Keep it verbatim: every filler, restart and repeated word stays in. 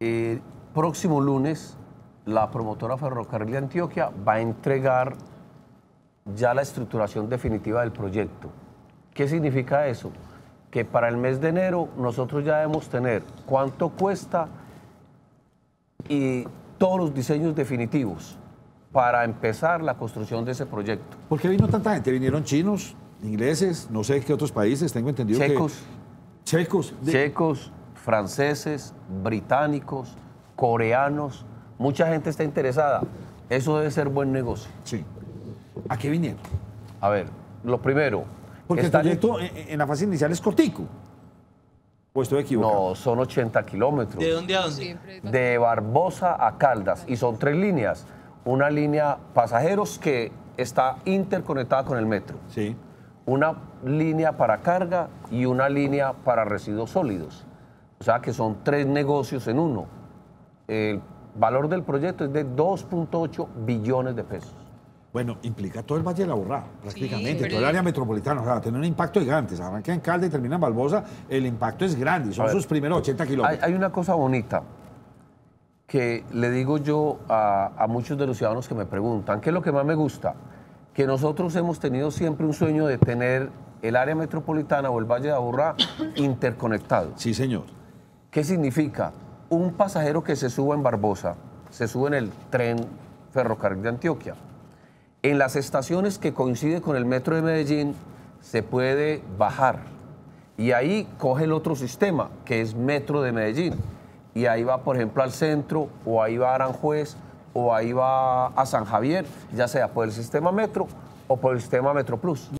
Eh, próximo lunes, la promotora Ferrocarril de Antioquia va a entregar ya la estructuración definitiva del proyecto. ¿Qué significa eso? Que para el mes de enero nosotros ya debemos tener cuánto cuesta y todos los diseños definitivos para empezar la construcción de ese proyecto. ¿Por qué vino tanta gente? ¿Vinieron chinos, ingleses, no sé qué otros países? Tengo entendido Checos, que... Checos. De... Checos, franceses, británicos, coreanos. Mucha gente está interesada. Eso debe ser buen negocio. Sí. ¿A qué vinieron? A ver, lo primero... Porque están... el proyecto en, en la fase inicial es cortico. ¿O estoy equivocado? No, son ochenta kilómetros. ¿De dónde a dónde? De Barbosa a Caldas. Y son tres líneas. Una línea pasajeros que está interconectada con el metro. Sí. Una línea para carga y una línea para residuos sólidos. O sea que son tres negocios en uno. El valor del proyecto es de dos punto ocho billones de pesos. Bueno, implica todo el Valle de la Borrada, prácticamente, Sí, todo el área metropolitana. O sea, tiene un impacto gigante. Se arranca en Caldas y termina en Barbosa, el impacto es grande. Y son ver, sus primeros ochenta kilómetros. Hay, hay una cosa bonita que le digo yo a, a muchos de los ciudadanos que me preguntan, ¿qué es lo que más me gusta? Que nosotros hemos tenido siempre un sueño de tener el área metropolitana o el Valle de Aburrá interconectado. Sí, señor. ¿Qué significa? Un pasajero que se suba en Barbosa, se sube en el tren Ferrocarril de Antioquia. En las estaciones que coinciden con el metro de Medellín, se puede bajar. Y ahí coge el otro sistema, que es Metro de Medellín. Y ahí va, por ejemplo, al centro, o ahí va a Aranjuez, o ahí va a San Javier, ya sea por el sistema Metro o por el sistema Metro Plus.